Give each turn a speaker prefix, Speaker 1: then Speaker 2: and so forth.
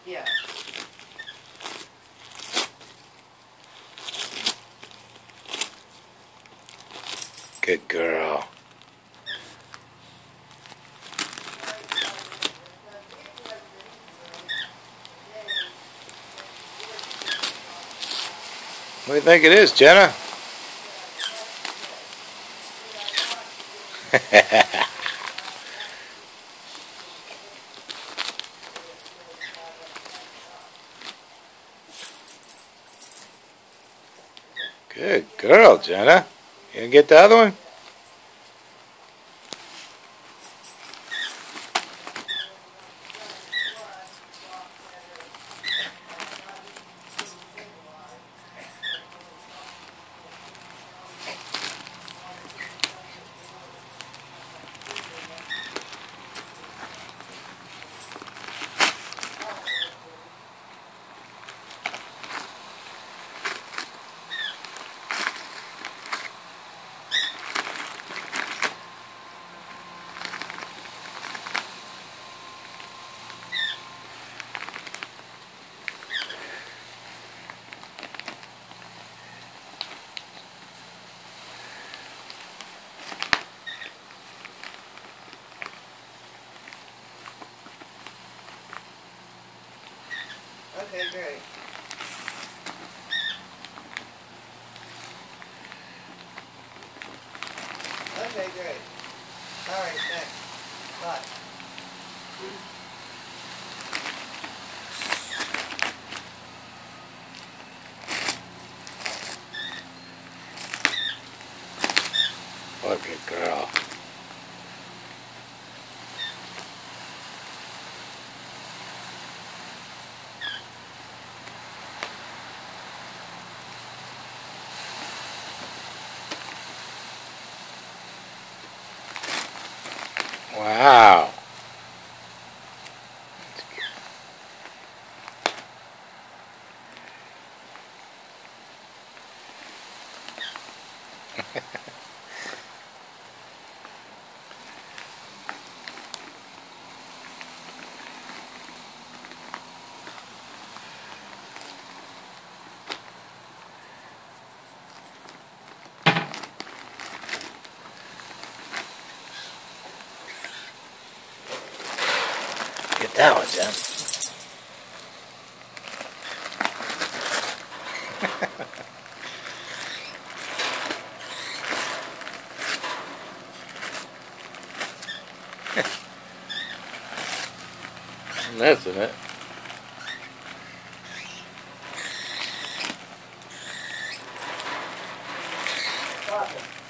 Speaker 1: Yeah.
Speaker 2: Good girl. What do you think it is, Jenna? Good girl, Jenna. You gonna get the other one?
Speaker 1: Okay, great. Okay, great. All right, thanks. Bye.
Speaker 2: What a good girl. Wow. Get that one, Jen. That's in it.
Speaker 1: Stop it.